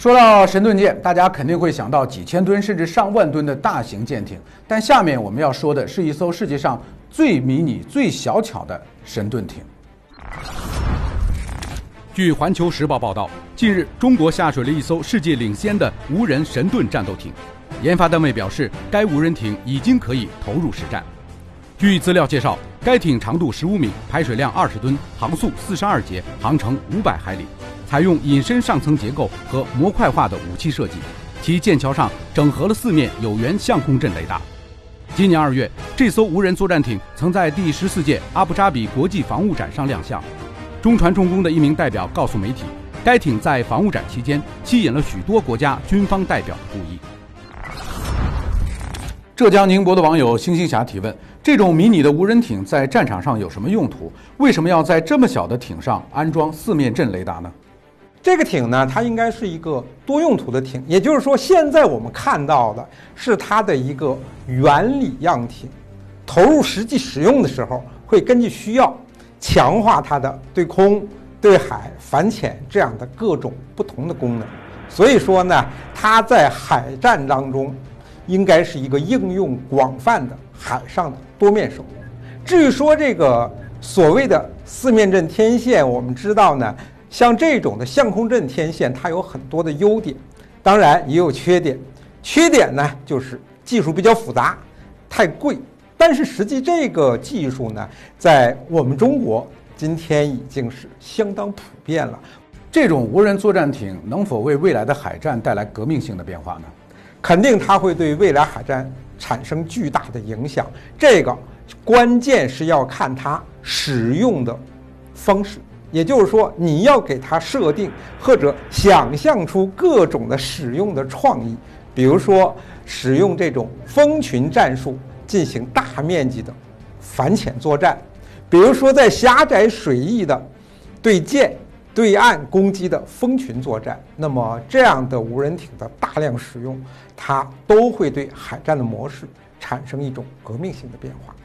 说到神盾舰，大家肯定会想到几千吨甚至上万吨的大型舰艇，但下面我们要说的是一艘世界上最迷你、最小巧的神盾艇。 据《环球时报》报道，近日中国下水了一艘世界领先的无人神盾战斗艇，研发单位表示，该无人艇已经可以投入实战。据资料介绍，该艇长度15米，排水量20吨，航速42节，航程500海里，采用隐身上层结构和模块化的武器设计，其舰桥上整合了4面有源相控阵雷达。今年2月，这艘无人作战艇曾在第14届阿布扎比国际防务展上亮相。中船重工的一名代表告诉媒体，该艇在防务展期间吸引了许多国家军方代表的注意。 浙江宁波的网友星星侠提问：这种迷你的无人艇在战场上有什么用途？为什么要在这么小的艇上安装4面阵雷达呢？ 这个艇呢，它应该是一个多用途的艇，也就是说，现在我们看到的是它的一个原理样艇，投入实际使用的时候，会根据需要强化它的对空、对海、反潜这样的各种不同的功能。所以说呢，它在海战当中应该是一个应用广泛的海上的多面手。至于说这个所谓的4面阵天线，我们知道呢，像这种的相控阵天线，它有很多的优点，当然也有缺点。缺点呢，就是技术比较复杂，太贵。但是实际这个技术呢，在我们中国今天已经是相当普遍了。 这种无人作战艇能否为未来的海战带来革命性的变化呢？ 肯定它会对未来海战产生巨大的影响，这个关键是要看它使用的方式，也就是说，你要给它设定或者想象出各种的使用的创意，比如说使用这种蜂群战术进行大面积的反潜作战，比如说在狭窄水域的对舰对岸攻击的蜂群作战，那么这样的无人艇的大量使用，它都会对海战的模式产生一种革命性的变化。